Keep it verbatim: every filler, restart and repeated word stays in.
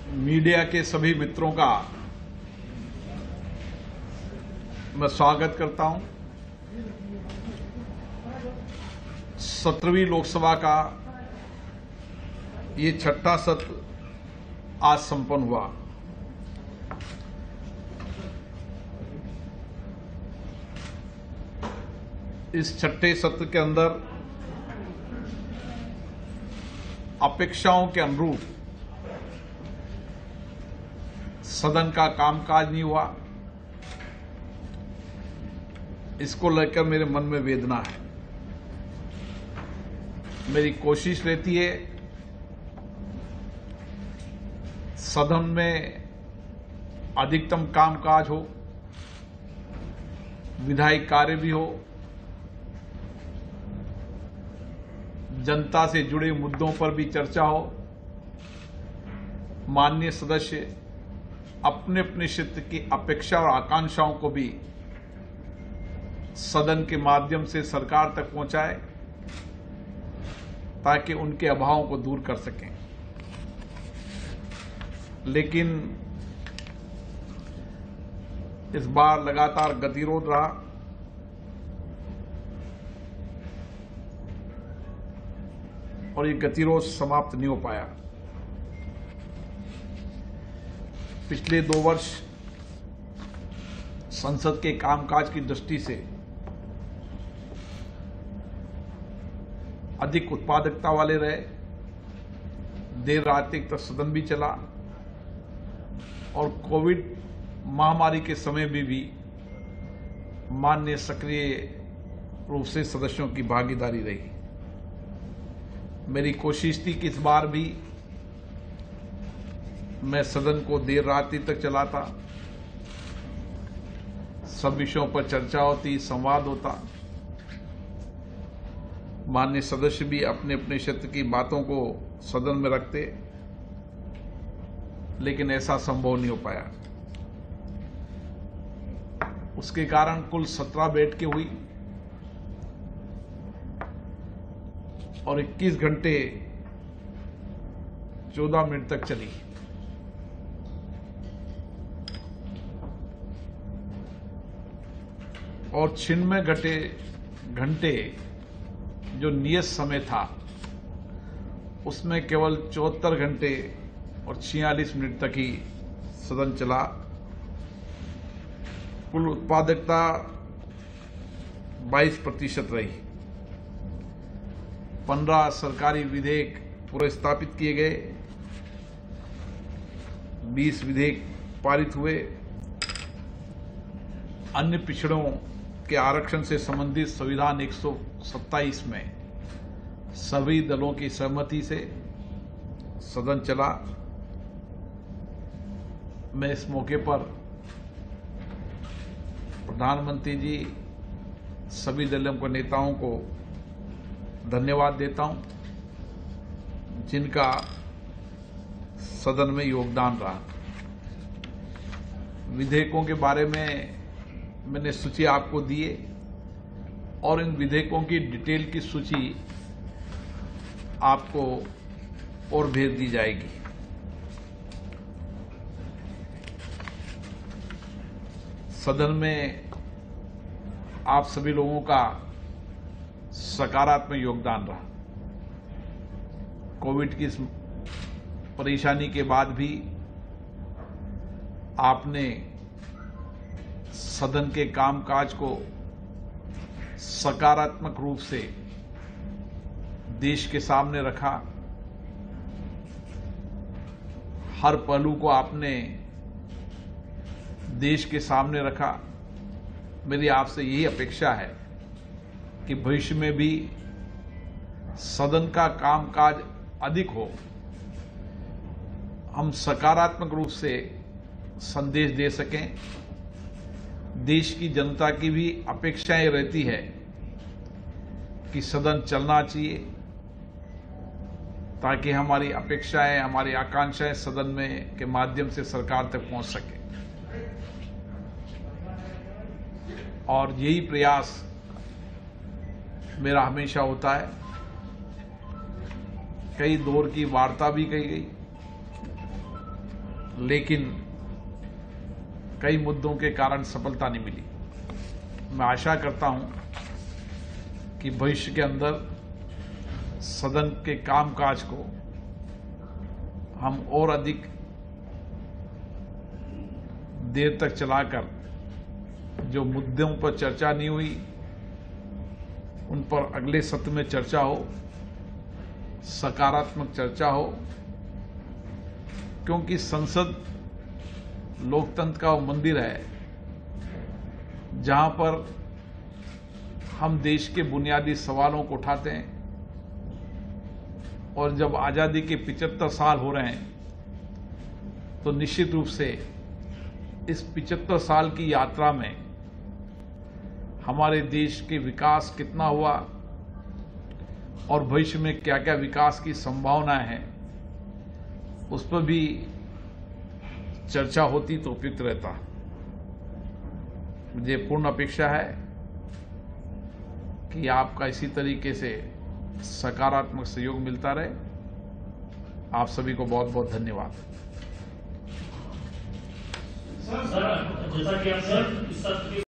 Media के सभी मित्रों का मैं स्वागत करता हूं। सत्रहवीं लोकसभा का ये छठा सत्र आज संपन्न हुआ। इस छठे सत्र के अंदर अपेक्षाओं के अनुरूप सदन का कामकाज नहीं हुआ। इसको लेकर मेरे मन में वेदना है। मेरी कोशिश रहती है सदन में अधिकतम कामकाज हो, विधायी कार्य भी हो, जनता से जुड़े मुद्दों पर भी चर्चा हो, माननीय सदस्य अपने अपने क्षेत्र की अपेक्षा और आकांक्षाओं को भी सदन के माध्यम से सरकार तक पहुंचाए ताकि उनके अभावों को दूर कर सकें। लेकिन इस बार लगातार गतिरोध रहा। और ये गतिरोध समाप्त नहीं हो पाया। पिछले दो वर्ष संसद के कामकाज की दृष्टि से अधिक उत्पादकता वाले रहे। देर रात तक सदन भी चला और कोविड महामारी के समय में भी माननीय सक्रिय रूप से सदस्यों की भागीदारी रही। मेरी कोशिश थी कि इस बार भी मैं सदन को देर रात तक चलाता, सब विषयों पर चर्चा होती, संवाद होता, माननीय सदस्य भी अपने अपने क्षेत्र की बातों को सदन में रखते, लेकिन ऐसा संभव नहीं हो पाया। उसके कारण कुल सत्रह बैठकें हुई और इक्कीस घंटे चौदह मिनट तक चली। और छियानवे घंटे घंटे जो नियत समय था उसमें केवल चौहत्तर घंटे और छियालीस मिनट तक ही सदन चला। कुल उत्पादकता बाईस प्रतिशत रही। पंद्रह सरकारी विधेयक पुरस्तापित किए गए, बीस विधेयक पारित हुए। अन्य पिछड़ों के आरक्षण से संबंधित संविधान एक सौ सत्ताईस में सभी दलों की सहमति से सदन चला। मैं इस मौके पर प्रधानमंत्री जी, सभी दलों के नेताओं को धन्यवाद देता हूं जिनका सदन में योगदान रहा। विधेयकों के बारे में मैंने सूची आपको दी है और इन विधेयकों की डिटेल की सूची आपको और भेज दी जाएगी। सदन में आप सभी लोगों का सकारात्मक योगदान रहा। कोविड की इस परेशानी के बाद भी आपने सदन के कामकाज को सकारात्मक रूप से देश के सामने रखा। हर पहलू को आपने देश के सामने रखा। मेरी आपसे यही अपेक्षा है कि भविष्य में भी सदन का कामकाज अधिक हो, हम सकारात्मक रूप से संदेश दे सकें। देश की जनता की भी अपेक्षाएं रहती है कि सदन चलना चाहिए ताकि हमारी अपेक्षाएं, हमारी आकांक्षाएं सदन में के माध्यम से सरकार तक पहुंच सके। और यही प्रयास मेरा हमेशा होता है। कई दौर की वार्ता भी कही गई लेकिन कई मुद्दों के कारण सफलता नहीं मिली। मैं आशा करता हूं कि भविष्य के अंदर सदन के कामकाज को हम और अधिक देर तक चलाकर जो मुद्दों पर चर्चा नहीं हुई उन पर अगले सत्र में चर्चा हो, सकारात्मक चर्चा हो, क्योंकि संसद लोकतंत्र का वो मंदिर है जहां पर हम देश के बुनियादी सवालों को उठाते हैं। और जब आजादी के पचहत्तर साल हो रहे हैं तो निश्चित रूप से इस पचहत्तर साल की यात्रा में हमारे देश के विकास कितना हुआ और भविष्य में क्या क्या विकास की संभावनाएं हैं उस पर भी चर्चा होती तो उपयुक्त रहता। मुझे पूर्ण अपेक्षा है कि आपका इसी तरीके से सकारात्मक सहयोग मिलता रहे। आप सभी को बहुत बहुत धन्यवाद। सर, जैसा कि आप सर इस